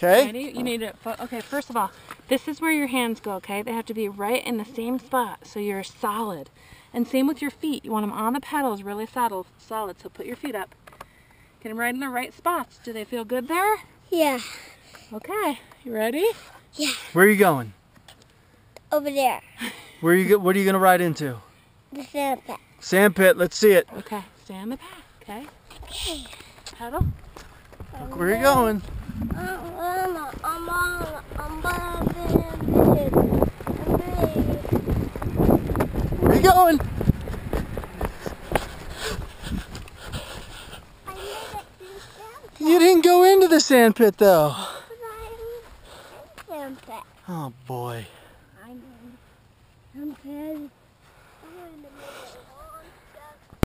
Okay. Ready? You need it. Okay, first of all, this is where your hands go, okay? They have to be right in the same spot so you're solid. And same with your feet. You want them on the pedals, really solid. So put your feet up. Get them right in the right spots. Do they feel good there? Yeah. Okay. You ready? Yeah. Where are you going? Over there. What are you going to ride into? The sand pit. Sand pit. Let's see it. Okay. Stay on the path, okay? Okay. Pedal. Look where you're going. Where are you going? You didn't go into the sand pit though. Oh boy.